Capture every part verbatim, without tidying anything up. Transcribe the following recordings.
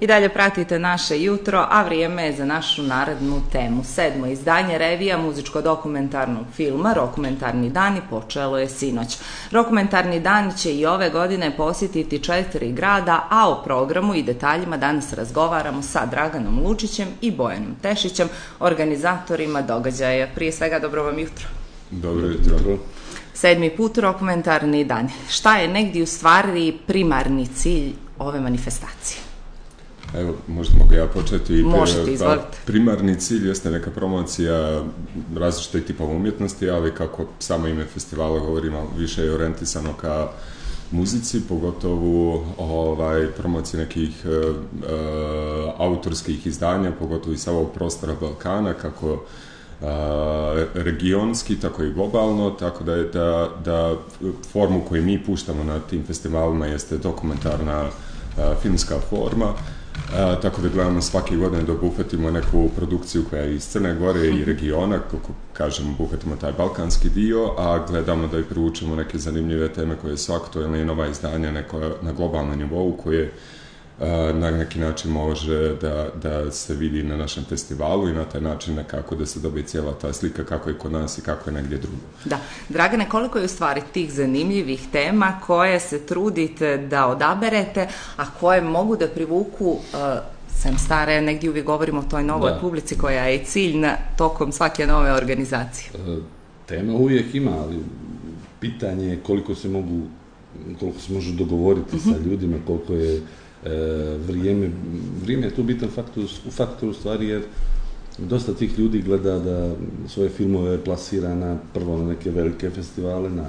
I dalje pratite naše jutro, a vrijeme je za našu narednu temu. Sedmo izdanje revija muzičko-dokumentarnog filma Rokumentarni dani počelo je sinoć. Rokumentarni dan će i ove godine posjetiti četiri grada, a o programu i detaljima danas razgovaramo sa Draganom Lučićem i Bojanom Tešićem, organizatorima događaja. Prije svega, dobro vam jutro. Dobro jutro. Sedmi put Rokumentarni dan. Šta je negdje u stvari primarni cilj ove manifestacije? Evo, možemo ga ja početi. Možete, izvolite. Primarni cilj jeste neka promocija različitih tipova umjetnosti, ali kako samo ime festivala govorimo, više je orijentisano ka muzici, pogotovo ovaj, promocije nekih e, e, autorskih izdanja, pogotovo i sa ovog prostora Balkana, kako a, regionski, tako i globalno, tako da, je, da, da formu koju mi puštamo na tim festivalima jeste dokumentarna a, filmska forma, a, tako da gledamo svake godine da obuhvatimo neku produkciju koja je iz Crne Gore i regiona, kako kažemo, obuhvatimo taj balkanski dio, a gledamo da i privučemo neke zanimljive teme koje su aktualne i nova izdanja neko, na globalnom nivou koje na neki način može da, da se vidi na našem festivalu i na taj način nekako da se dobije cijela ta slika kako je kod nas i kako je negdje drugo. Da. Dragane, koliko je u stvari tih zanimljivih tema koje se trudite da odaberete, a koje mogu da privuku, uh, sem stare, negdje uvijek govorimo o toj novoj da. publici koja je cilj na, tokom svake nove organizacije? E, tema uvijek ima, ali pitanje je koliko se mogu, koliko se može dogovoriti mm-hmm. sa ljudima, koliko je E, vrijeme, vrijeme je tu bitan faktor, faktor u stvari, jer dosta tih ljudi gleda da svoje filmove plasira na prvo na neke velike festivale, na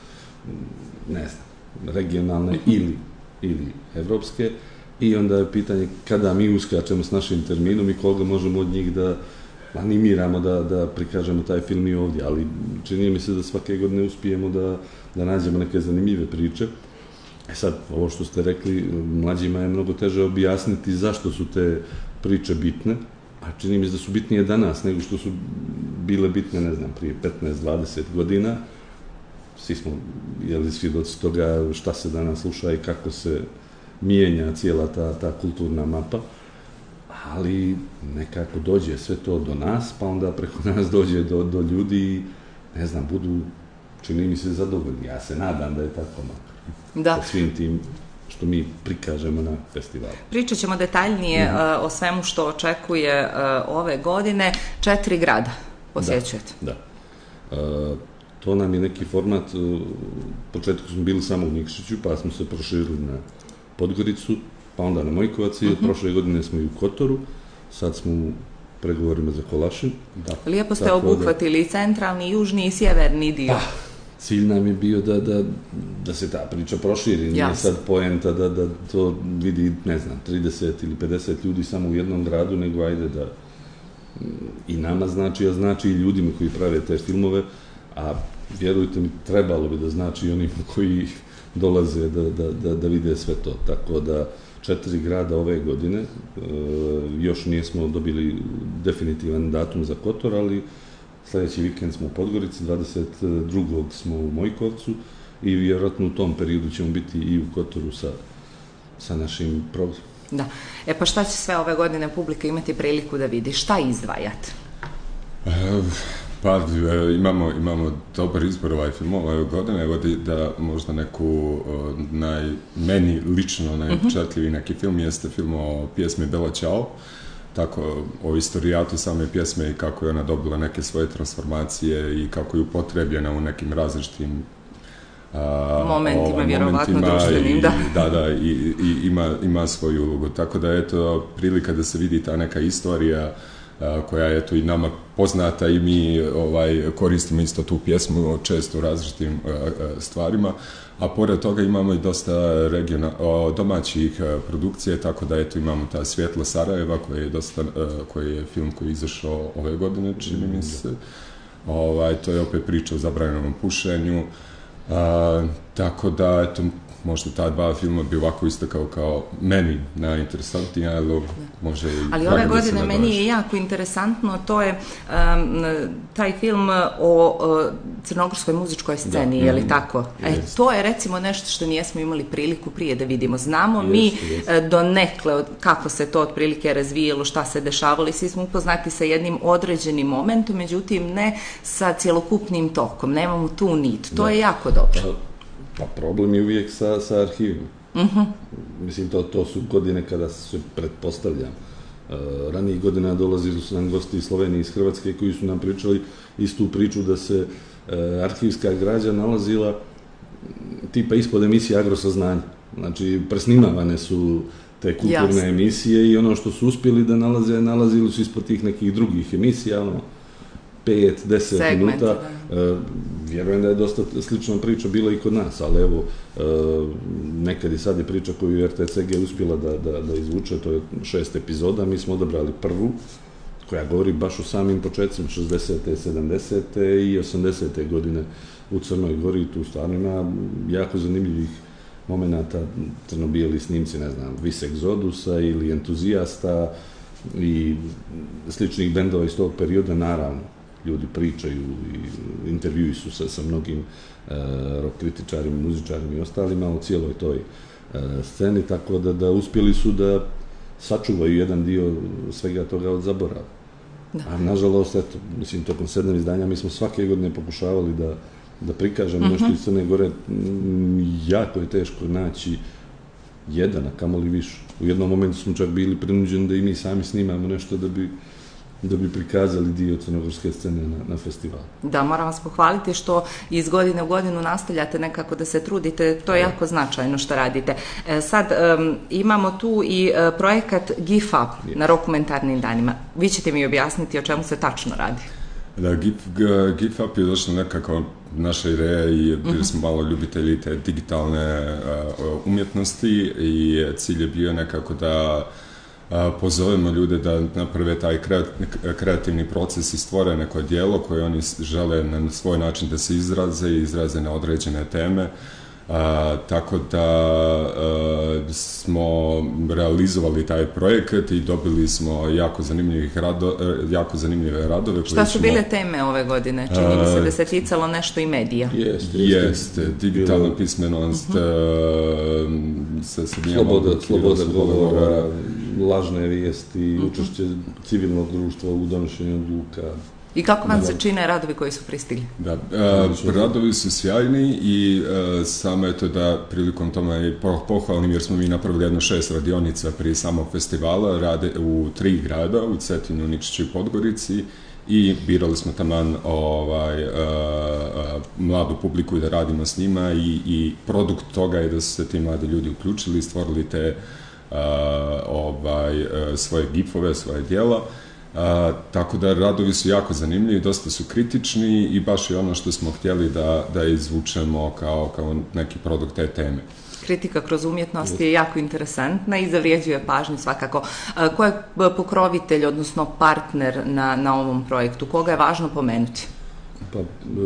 ne znam, regionalne uh-huh. ili, ili evropske, i onda je pitanje kada mi uskačemo s našim terminom i koga možemo od njih da animiramo da, da prikažemo taj film i ovdje, ali čini mi se da svake godine uspijemo da, da nađemo neke zanimljive priče. E sad, ovo što ste rekli, mlađima je mnogo teže objasniti zašto su te priče bitne, a čini mi se da su bitnije danas nego što su bile bitne, ne znam, prije petnaest dvadeset godina. Svi smo, jeli, svjedoci toga šta se danas sluša i kako se mijenja cijela ta, ta kulturna mapa, ali nekako dođe sve to do nas, pa onda preko nas dođe do, do ljudi i, ne znam, budu, čini mi se, zadovoljni. Ja se nadam da je tako makar. Da. Sa svim tim što mi prikažemo na festivalu. Pričat ćemo detaljnije mm-hmm. uh, o svemu što očekuje uh, ove godine. Četiri grada posjećujete. Da, da. Uh, to nam je neki format. U početku smo bili samo u Nikšiću, pa smo se proširili na Podgoricu, pa onda na Mojkovac i mm-hmm. prošle godine smo i u Kotoru, sad smo u pregovorima za Kolašin. Da. Lijepo ste obuhvatili da... centralni, južni i sjeverni dio. Pa. Cilj nam je bio da, da, da se ta priča proširi, nije sad poenta da, da to vidi, ne znam, trideset ili pedeset ljudi samo u jednom gradu, nego ajde da i nama znači, a znači i ljudima koji prave te filmove, a vjerujte mi, trebalo bi da znači i onima koji dolaze da, da, da, da vide sve to. Tako da četiri grada ove godine, e, još nismo dobili definitivan datum za Kotor, ali sljedeći vikend smo u Podgorici, dvadeset drugog smo u Mojkovcu i vjerojatno u tom periodu ćemo biti i u Kotoru sa, sa našim programom. Da. E pa šta će sve ove godine publika imati priliku da vidi? Šta izdvajate? E, pa imamo, imamo dobar izbor ovaj filmova ove godine. Evo da možda neku naj, meni lično najupečatljiviji neki film jeste film o pjesmi Bela Ćao. Tako, o istorijatu same pjesme i kako je ona dobila neke svoje transformacije i kako je upotrebljena u nekim različitim a, momentima, o, vjerovatno društvenim, da. Da, da, i, i ima, ima svoju ulogu. Tako da je to prilika da se vidi ta neka istorija a, koja je to i nama poznata i mi ovaj, koristimo isto tu pjesmu često u različitim a, a, stvarima. A pored toga imamo i dosta regiona, o, domaćih a, produkcije, tako da eto imamo ta Svjetlo Sarajeva, koji je, dosta, a, koji je film koji je izašao ove godine, čini mi se. Ovaj, to je opet priča o zabranjenom pušenju. A, tako da, eto, možda ta dva filma bi ovako istakao kao meni najinteresantnija, ali može i... Ali ove godine meni je jako interesantno, to je um, taj film o uh, crnogorskoj muzičkoj sceni, da. Je li mm, tako? E, to je recimo nešto što nijesmo imali priliku prije da vidimo. Znamo jest, mi jest. donekle kako se to otprilike razvijelo, šta se dešavalo i svi smo upoznati sa jednim određenim momentom, međutim ne sa cjelokupnim tokom, nemamo tu nit. To da. je jako dobro. Pa problem je uvijek sa, sa arhivima. Uh-huh. Mislim, to, to su godine kada se pretpostavljam. Uh, ranijih godina dolazili su nam gosti iz Slovenije i iz Hrvatske koji su nam pričali istu priču da se uh, arhivska građa nalazila tipa ispod emisije Agrosaznanja. Znači, presnimavane su te kulturne Jasne. emisije i ono što su uspjeli da nalaze, nalazili su ispod tih nekih drugih emisija, ono, pet, deset Segment, minuta. E, vjerujem da je dosta slična priča bila i kod nas, ali evo, e, nekad i sad je priča koju R T C G uspjela da, da, da izvuče, to je šest epizoda, mi smo odabrali prvu, koja govori baš o samim početcima, šezdesete, sedamdesete i osamdesete godine u Crnoj Gori, tu stvarno ima jako zanimljivih momenata, crno-bijeli snimci, ne znam, Vis Egzodusa ili Entuzijasta i sličnih bendova iz tog perioda, naravno. Ljudi pričaju i intervjui su sa, sa mnogim e, rock kritičarima, muzičarima i ostalima u cijeloj toj e, sceni, tako da, da uspjeli su da sačuvaju jedan dio svega toga od zaborava. Da. A nažalost, eto, mislim, tokom sedam izdanja mi smo svake godine pokušavali da, da prikažemo mm-hmm. nešto iz Crne Gore. Jako je teško naći jedan, a kamoli više. U jednom momentu smo čak bili prinuđeni da i mi sami snimamo nešto da bi da bi prikazali dio crnogorske scene na, na festivalu. Da, moram vas pohvaliti što iz godine u godinu nastavljate nekako da se trudite, to je da. jako značajno što radite. E, sad, um, imamo tu i uh, projekat GIF Up je. na dokumentarnim danima. Vi ćete mi objasniti o čemu se tačno radi. Da, GIF, GIF Up je došla nekako naša ideja i bili smo malo ljubitelji te digitalne uh, umjetnosti i cilj je bio nekako da pozovemo ljude da naprave taj kreativni proces i stvore neko djelo koje oni žele na svoj način da se izraze i izraze na određene teme. A, tako da a, smo realizovali taj projekat i dobili smo jako, zanimljivih rado, jako zanimljive radove. Šta su bile teme ove godine? Čini mi se da se ticalo nešto i medija. Jeste, jest, jest, digitalna pismenost, uh-huh. sa, sa sloboda, sloboda govora, lažne vijesti, uh-huh. učešće civilnog društva u donošenju odluka. I kako vam se čine radovi koji su pristigli? Da, a, radovi su sjajni i a, samo je to da prilikom tome pohvalim jer smo mi napravili jedno šest radionica prije samog festivala, rade u tri grada, u Cetinu, Nikšiću i Podgorici i birali smo taman ovaj, a, a, mladu publiku da radimo s njima i, i produkt toga je da su se ti mladi ljudi uključili i stvorili te a, ovaj, a, svoje gifove, svoje djela. A, tako da radovi su jako zanimljivi, dosta su kritični i baš je ono što smo htjeli da, da izvučemo kao, kao neki produkt te teme. Kritika kroz umjetnost je jako interesantna i zavrijeđuje pažnju svakako. A, ko je pokrovitelj, odnosno partner na, na ovom projektu? Koga je važno pomenuti? Pa, e,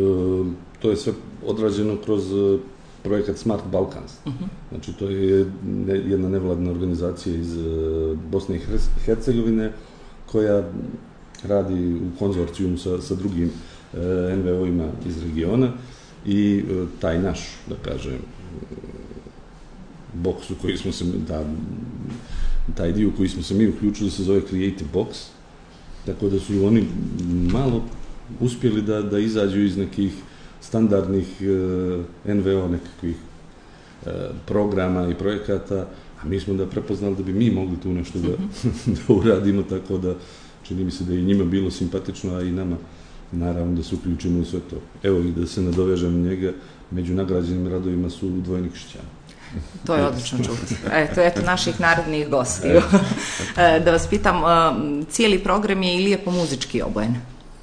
to je sve odrađeno kroz projekat Smart Balkans. Uh-huh. Znači, to je jedna nevladna organizacija iz Bosne i Hercegovine koja radi u konzorcijumu sa, sa drugim e, en ve o-ima iz regiona i e, taj naš, da kažem, boks u koji smo se, da, taj dio u koji smo se mi uključili se zove Creative Box, tako da su oni malo uspjeli da, da izađu iz nekih standardnih e, en ve o nekakvih e, programa i projekata, a mi smo da prepoznali da bi mi mogli tu nešto da, mm-hmm. da uradimo, tako da čini mi se da je i njima bilo simpatično, a i nama naravno da se uključimo u sve to. Evo i da se nadovežem njega, među nagrađenim radovima su Dvojni Kršćani. To je odlično čuti. Eto, eto naših narodnih gostiju. Da vas pitam, cijeli program je ili je po muzički obojen?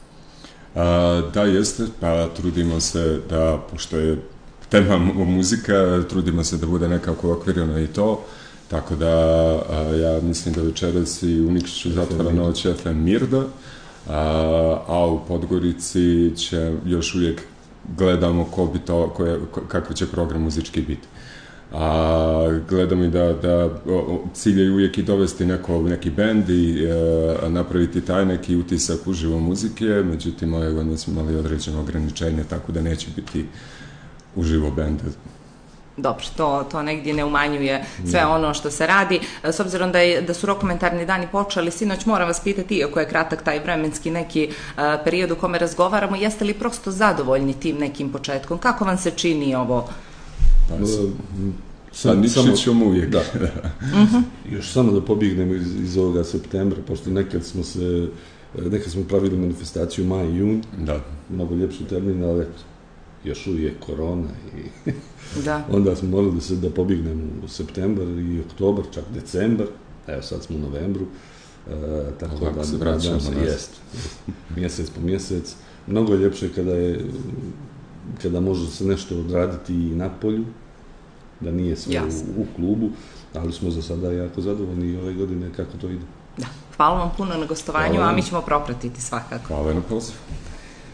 A, da, jeste, pa trudimo se da, pošto je tema muzika, trudimo se da bude nekako okvireno i to, tako da a, ja mislim da večeras i u Nikšiću zatvara noć F M Mirda, a, a u Podgorici će još uvijek gledamo ko bi to, koje, kakav će program muzički biti. a gledam i da, da o, cilj je uvijek i dovesti neko, neki bend i e, napraviti taj neki utisak uživo muzike, međutim ove godine smo imali određeno ograničenje, tako da neće biti uživo bend. Dobro, to, to negdje ne umanjuje sve ono što se radi. S obzirom da, je, da su rokomentarni dani počeli, sinoć moram vas pitati, iako je kratak taj vremenski neki uh, period u kome razgovaramo, jeste li prosto zadovoljni tim nekim početkom? Kako vam se čini ovo? Pa, sa Nikšićom uvijek. Da. uh-huh. Još samo da pobjegnemo iz, iz ovoga septembra, pošto nekad smo se, nekad smo pravili manifestaciju maj i jun, da. Mnogo ljepši termin, ali još uvijek korona i da. Onda smo morali da se da pobjegnemo u septembar i oktobar, čak decembar, evo sad smo u novembru, e, tako ovako da se vraćamo, jest, jest, mjesec po mjesec. Mnogo je ljepše kada je kada može se nešto odraditi i na polju, da nije sve u, u klubu, ali smo za sada jako zadovoljni ove godine kako to ide. Da. Hvala vam puno na gostovanju, a mi ćemo propratiti svakako. Hvala na pozivu.